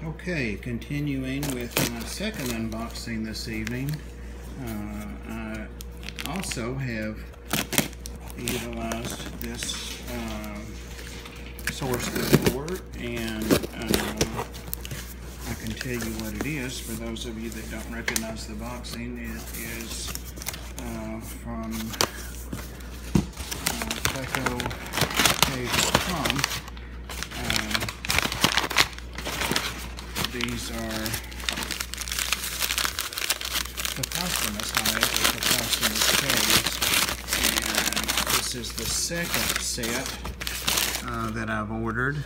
Okay, continuing with my second unboxing this evening. I also have utilized this source before, and I can tell you what it is. For those of you that don't recognize the boxing, it is from Plecostamus. These are Plecostamus hives, or Plecostamus caves, and this is the second set that I've ordered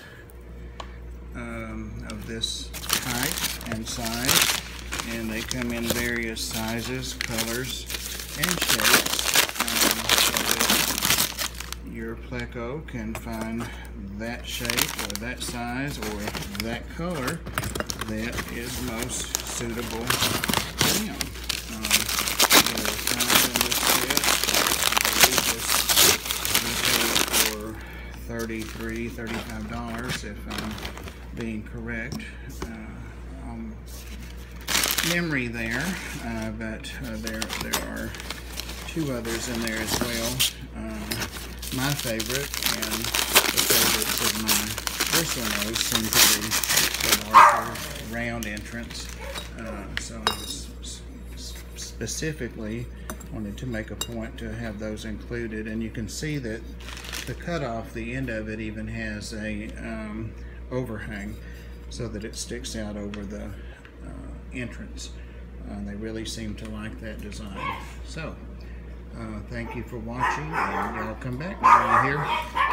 of this type and size, and they come in various sizes, colors, and shapes, so that your Pleco can find that shape or that size or that color that is most suitable to them. There are times in this set, I believe this retails for $33, $35 if I'm being correct on memory there, but there are two others in there as well. My favorite and the favorites of my personal nose seem to be the larger round entrance. So I specifically wanted to make a point to have those included, and you can see that the cutoff, the end of it even has a overhang so that it sticks out over the entrance. They really seem to like that design. So thank you for watching, and y'all come back when you hear